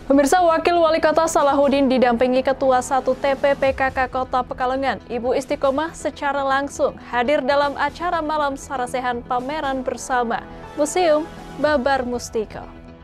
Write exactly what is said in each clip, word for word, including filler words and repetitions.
Pemirsa, Wakil Wali Kota Salahuddin didampingi Ketua satu T P P K K Kota Pekalongan, Ibu Istiqomah secara langsung hadir dalam acara Malam Sarasehan pameran bersama Museum Babar Mustiko.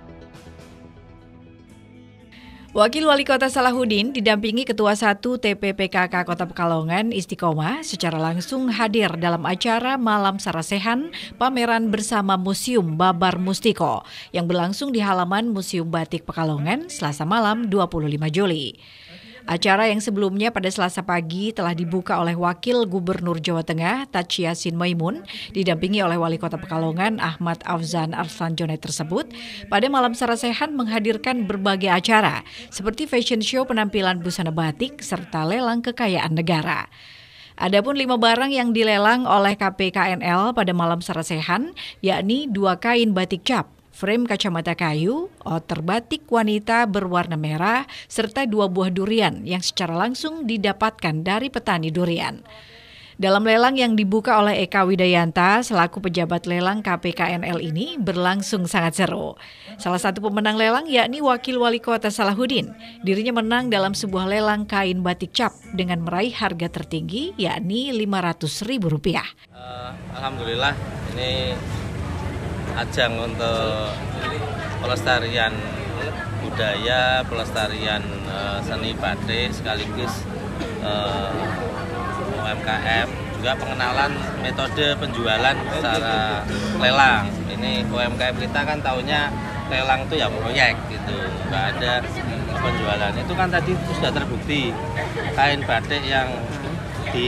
Wakil Wali Kota Salahuddin didampingi Ketua satu T P P K K Kota Pekalongan Istiqomah secara langsung hadir dalam acara Malam Sarasehan pameran bersama Museum Babar Mustiko yang berlangsung di halaman Museum Batik Pekalongan Selasa malam dua puluh lima Juli. Acara yang sebelumnya pada Selasa pagi telah dibuka oleh Wakil Gubernur Jawa Tengah Tachi Yassin Maimun didampingi oleh Wali Kota Pekalongan Ahmad Afzan Arslanjone tersebut pada Malam Sarasehan menghadirkan berbagai acara seperti fashion show penampilan busana batik serta lelang kekayaan negara. Adapun lima barang yang dilelang oleh K P K N L pada Malam Sarasehan yakni dua kain batik cap, frame kacamata kayu, outer batik wanita berwarna merah, serta dua buah durian yang secara langsung didapatkan dari petani durian. Dalam lelang yang dibuka oleh Eka Widayanta selaku pejabat lelang K P K N L ini berlangsung sangat seru. Salah satu pemenang lelang yakni Wakil Wali Kota Salahuddin. Dirinya menang dalam sebuah lelang kain batik cap dengan meraih harga tertinggi yakni lima ratus ribu rupiah. Uh, Alhamdulillah ini ajang untuk pelestarian budaya, pelestarian uh, seni batik sekaligus uh, U M K M, juga pengenalan metode penjualan secara lelang. Ini U M K M kita kan taunya lelang itu ya proyek gitu, nggak ada penjualan. Itu kan tadi itu sudah terbukti kain batik yang di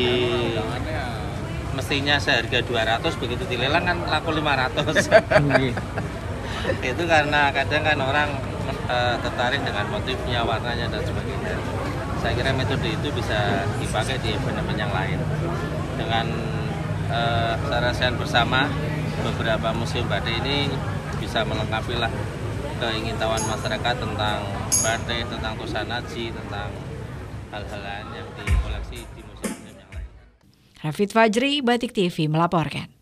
mestinya seharga dua ratus begitu dilelang kan laku lima ratus. Itu karena kadang kan orang e, tertarik dengan motifnya, warnanya dan sebagainya. Saya kira metode itu bisa dipakai di event-event yang lain. Dengan e, Sarasehan bersama beberapa museum batik ini bisa melengkapi lah keingintahuan masyarakat tentang batik, tentang tusanaji, tentang hal-hal lain yang dikoleksi di museum. Rafid Fajri, Batik T V melaporkan.